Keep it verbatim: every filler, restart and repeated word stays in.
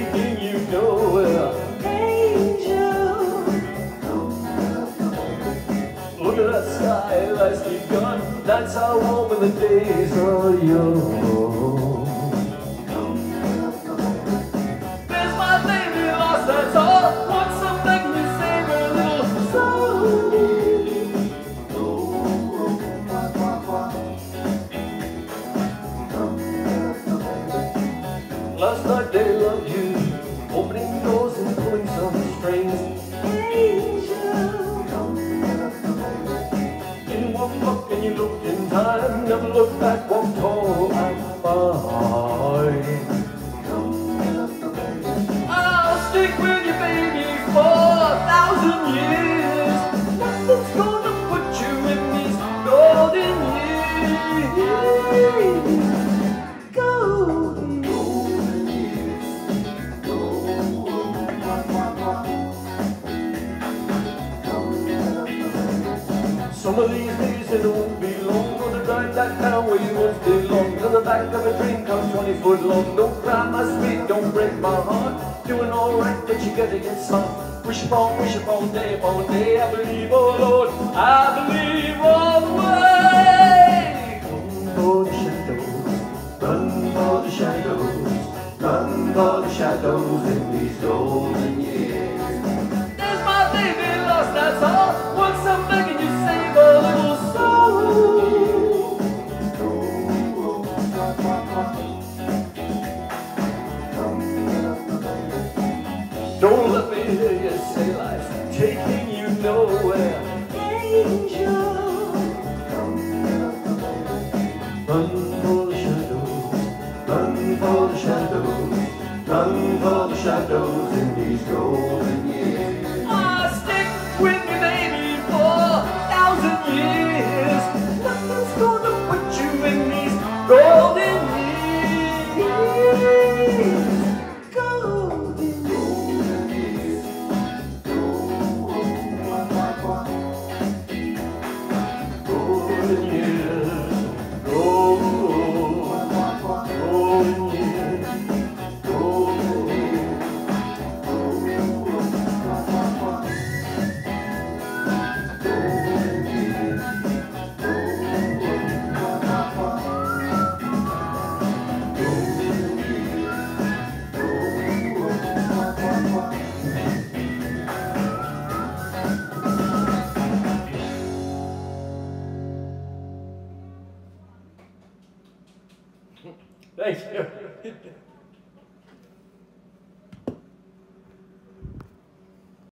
taking you nowhere. Angel, look at that sky, life's begun. That's how warm when the days are young. There's my baby lost, that's all. Want something you save her little soul. Last night they loved you, opening doors and pulling some strings. Angel, in one look and you looked in time, never looked back, walked tall and fine. I'll stick with you, baby, for a thousand years. Nothing's gonna put you in these golden years. Some of these days it won't be long. Gonna drive that town where you once belonged. To the back of a dream comes twenty foot long. Don't cry my sweet, don't break my heart. Doing alright, but you gotta get smart. Wish upon, wish upon, day upon day. I believe, oh Lord, I believe all the way. Run for the shadows, run for the shadows, run for the shadows in these golden years. There's my baby lost, that's all. Once I'm begging you, save a little soul. Don't let me hear you say life's taking you nowhere. Angel, run for the shadows, run for the shadows, run for the shadows in these golden years. Ah, stick with me, baby, for a thousand years. Nothing's gonna put you in these golden years. Golden years. Golden years. Golden years. Thank you.